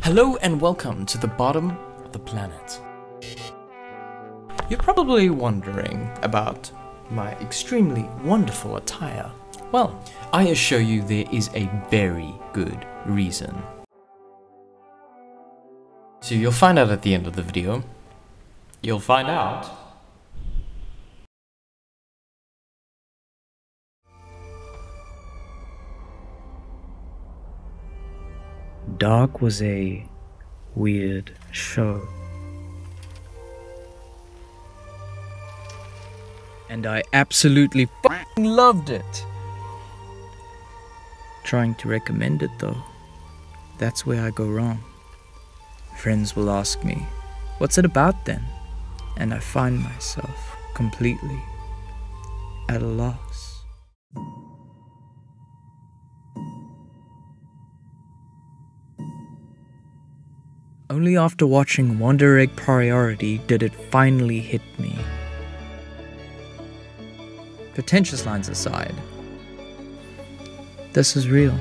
Hello and welcome to the bottom of the planet. You're probably wondering about my extremely wonderful attire. Well, I assure you there is a very good reason. So you'll find out at the end of the video. You'll find out. Dark was a weird show. And I absolutely f***ing loved it. Trying to recommend it though, that's where I go wrong. Friends will ask me, what's it about then? And I find myself completely at a loss. Only after watching Wonder Egg Priority did it finally hit me. Pretentious lines aside, this is real.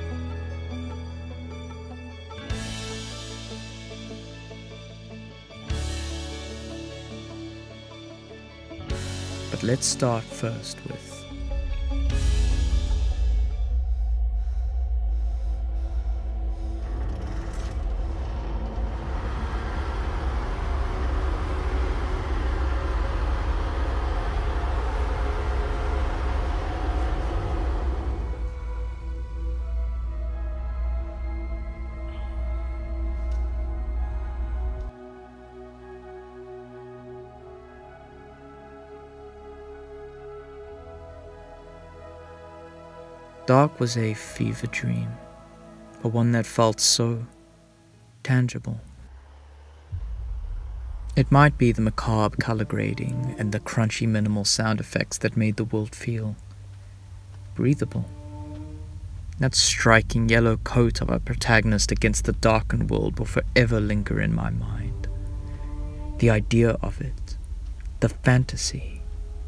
But let's start first with Dark was a fever dream, but one that felt so tangible. It might be the macabre color grading and the crunchy minimal sound effects that made the world feel breathable. That striking yellow coat of our protagonist against the darkened world will forever linger in my mind. The idea of it, the fantasy,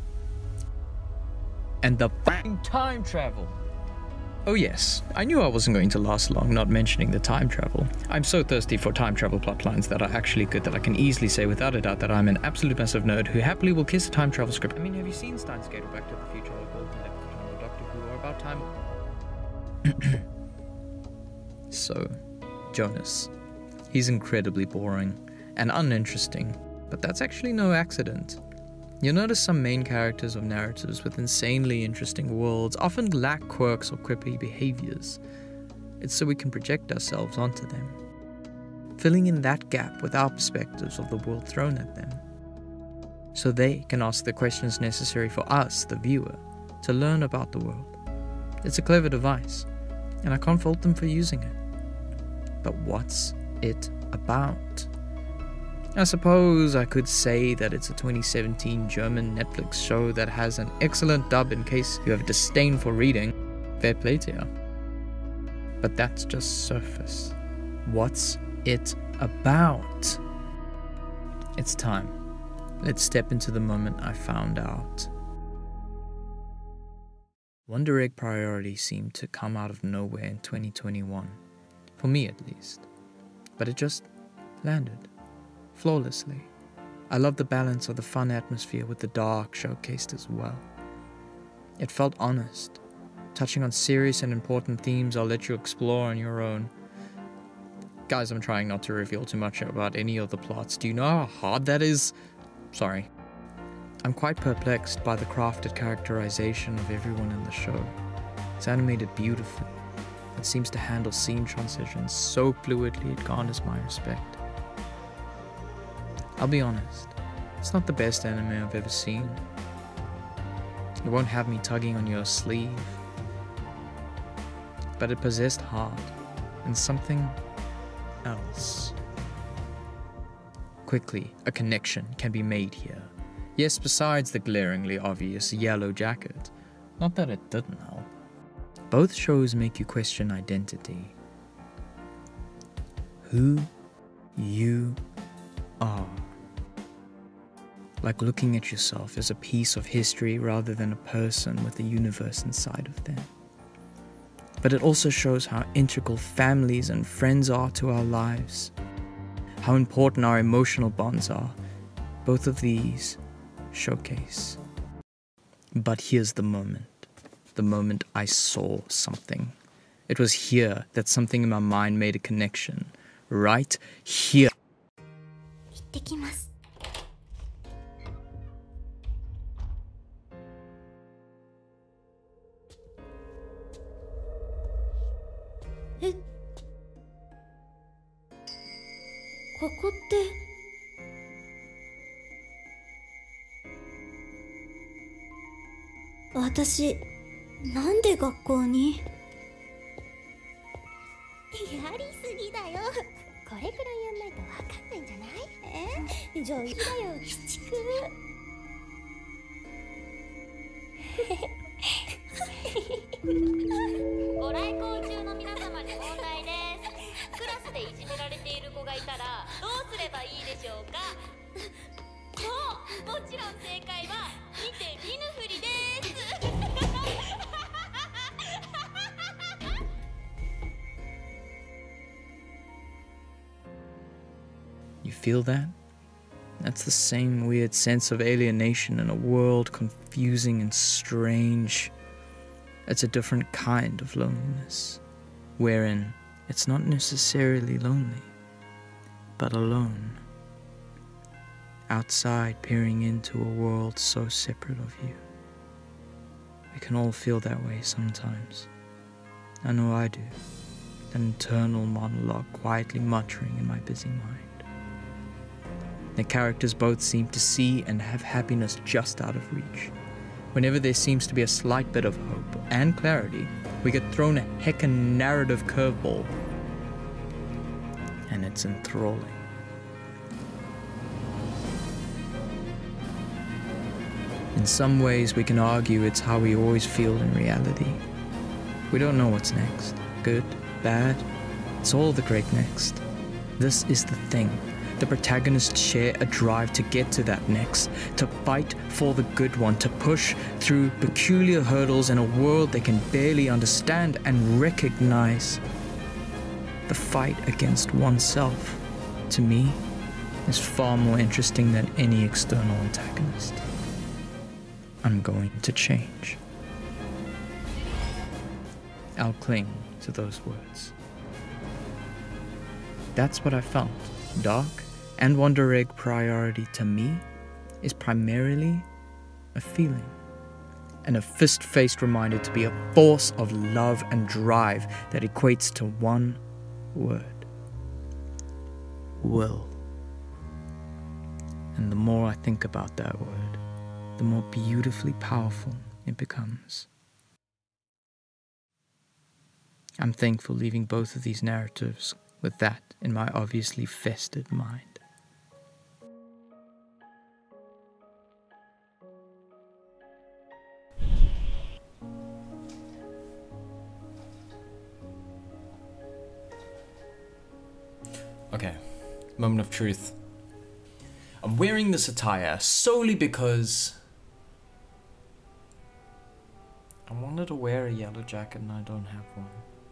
and the f***ing time travel. Oh yes, I knew I wasn't going to last long not mentioning the time travel. I'm so thirsty for time travel plotlines that are actually good that I can easily say without a doubt that I'm an absolute massive nerd who happily will kiss a time travel script. I mean, have you seen Steins Gate or Back to the Future or Golden Leprechaun or Doctor Who or About Time? So, Jonas. He's incredibly boring and uninteresting, but that's actually no accident. You'll notice some main characters of narratives with insanely interesting worlds often lack quirks or quippy behaviors. It's so we can project ourselves onto them, filling in that gap with our perspectives of the world thrown at them, so they can ask the questions necessary for us, the viewer, to learn about the world. It's a clever device, and I can't fault them for using it. But what's it about? I suppose I could say that it's a 2017 German Netflix show that has an excellent dub in case you have a disdain for reading. Fair play to you. But that's just surface. What's it about? It's time. Let's step into the moment I found out. Wonder Egg Priority seemed to come out of nowhere in 2021. For me at least. But it just landed. Flawlessly. I love the balance of the fun atmosphere with the dark showcased as well. It felt honest, touching on serious and important themes I'll let you explore on your own. Guys, I'm trying not to reveal too much about any of the plots. Do you know how hard that is? Sorry. I'm quite perplexed by the crafted characterization of everyone in the show. It's animated beautifully. It seems to handle scene transitions so fluidly it garners my respect. I'll be honest, it's not the best anime I've ever seen. It won't have me tugging on your sleeve. But it possessed heart and something else. Quickly, a connection can be made here. Yes, besides the glaringly obvious yellow jacket. Not that it didn't help. Both shows make you question identity. Who you are. Like looking at yourself as a piece of history rather than a person with a universe inside of them. but it also shows how integral families and friends are to our lives, how important our emotional bonds are. Both of these showcase. But here's the moment I saw something. It was here that something in my mind made a connection. Right here. 行ってきます。え、ここって。私、なんで学校に？やりすぎだよ。これくらいやんないとわかんないんじゃない？じゃあいいだよ、鬼畜。 ご来校中の皆様に問題です。クラスでいじめられている子がいたらどうすればいいでしょうか？そう、もちろん正解は見て見ぬふりです。 You feel that? That's the same weird sense of alienation in a world confusing and strange. It's a different kind of loneliness, wherein it's not necessarily lonely, but alone. Outside, peering into a world so separate of you. We can all feel that way sometimes. I know I do. An internal monologue quietly muttering in my busy mind. The characters both seem to see and have happiness just out of reach. Whenever there seems to be a slight bit of hope and clarity, we get thrown a heckin' narrative curveball. And it's enthralling. In some ways, we can argue it's how we always feel in reality. We don't know what's next. Good, bad, it's all the great next. This is the thing. The protagonists share a drive to get to that next, to fight for the good one, to push through peculiar hurdles in a world they can barely understand and recognize. The fight against oneself, to me, is far more interesting than any external antagonist. I'm going to change. I'll cling to those words. That's what I felt. Dark and Wonder Egg priority to me is primarily a feeling, and a fist-faced reminder to be a force of love and drive that equates to one word: will. And the more I think about that word, the more beautifully powerful it becomes. I'm thankful leaving both of these narratives with that in my obviously festered mind. Okay, moment of truth. I'm wearing this attire solely because I wanted to wear a yellow jacket and I don't have one.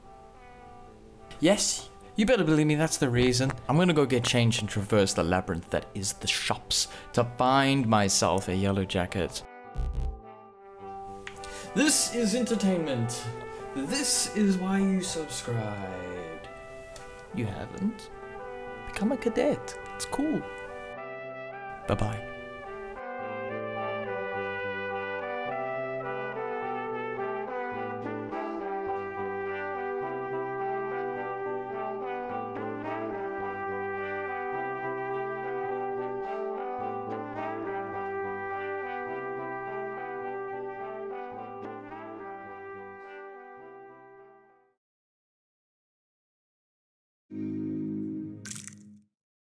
Yes, you better believe me, that's the reason. I'm gonna go get changed and traverse the labyrinth that is the shops to find myself a yellow jacket. This is entertainment. This is why you subscribed. You haven't? Become a cadet. It's cool. Bye-bye.